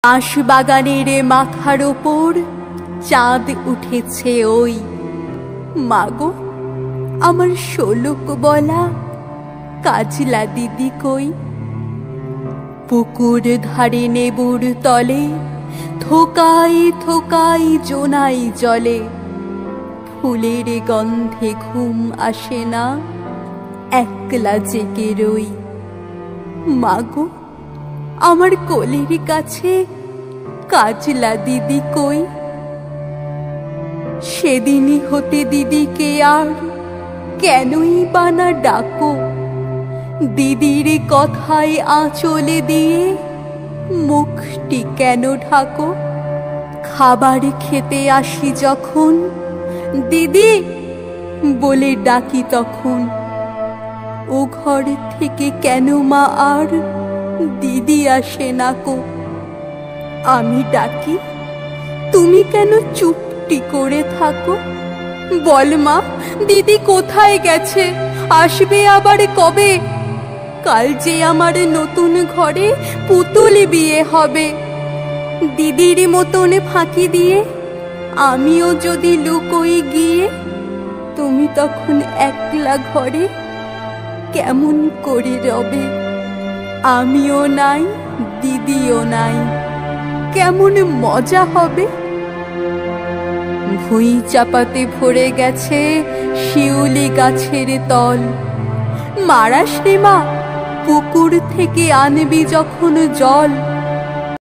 বাঁশবাগানের মাথার ওপর চাঁদ উঠেছে ওই। মাগো, আমার শোলক বলা কাজলা দিদি কই? পুকুর ধারে নেবুর তলে থোকাই থোকাই জোনাই জলে। ফুলের গন্ধে ঘুম আসে না, একলা জেগে রই। মাগো, আমার কোলের কাছে কাজলা দিদি কই? সেদিনই হতে দিদিকে আর কেনই বানা ডাকো? দিদির কথায় আঁচলে দিয়ে মুখটি কেন ঢাকো? খাবার খেতে আসি যখন দিদি বলে ডাকি তখন, ও ঘর থেকে কেন মা আর দিদি আসে না কো? আমি ডাকি, তুমি কেন চুপটি করে থাকো? বল মা, দিদি কোথায় গেছে? আসবে আবার কবে? কাল যে আমার নতুন ঘরে পুতুল বিয়ে হবে। দিদির মতন ফাঁকি দিয়ে আমিও যদি লুকোই গিয়ে, তুমি তখন একলা ঘরে কেমন করে রবে? আমিও নাই, দিদিও নাই, কেমন মজা হবে। ভুঁই চাপাতে ভরে গেছে শিউলি গাছের তল। মারাস রে মা, পুকুর থেকে আনবি যখন জল।